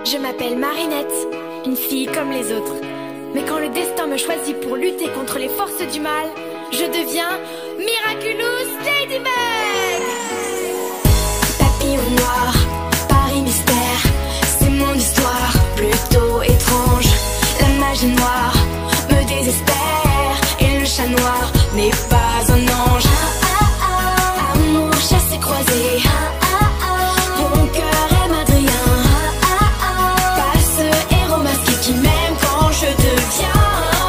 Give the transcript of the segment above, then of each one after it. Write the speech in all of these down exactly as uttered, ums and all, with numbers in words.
Je m'appelle Marinette, une fille comme les autres. Mais quand le destin me choisit pour lutter contre les forces du mal, je deviens Miraculous Ladybug. Papillon noir, Paris mystère, c'est mon histoire plutôt étrange. La magie noire me désespère et le chat noir n'est pas un ange. Amour chassé croisé, mon cœur aime Adrien. Pas ce héros masqué qui m'aime quand je deviens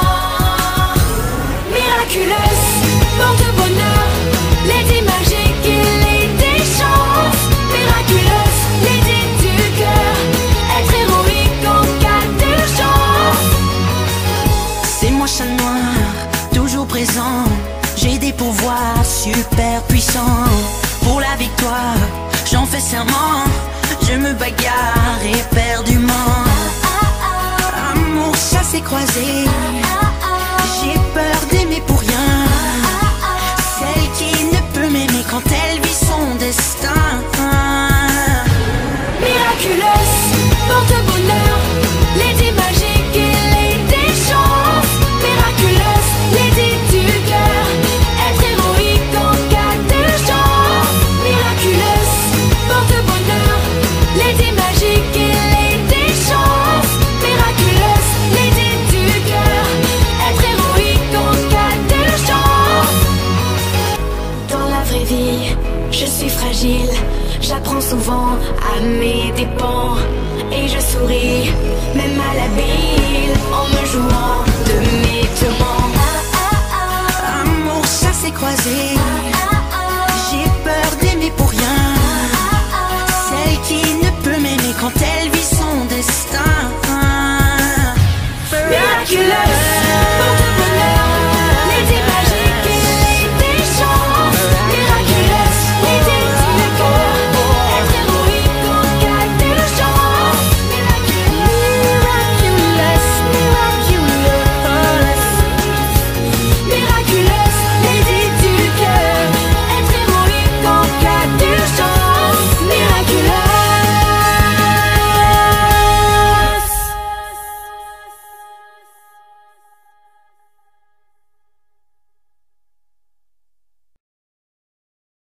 miraculeuse, porte-bonheur, Lady magique et Lady chance. Miraculeuse, Lady du cœur, être héroïque en cas d'urgence. C'est moi chat noir, toujours présent. J'ai des pouvoirs super puissants. Pour la victoire, j'en fais serment. Je me bagarre éperdument. Amour chassé croisé, j'ai peur d'aimer pour rien. Celle qui ne peut m'aimer quand elle vit son destin. Miraculeuse, porte-bonheur,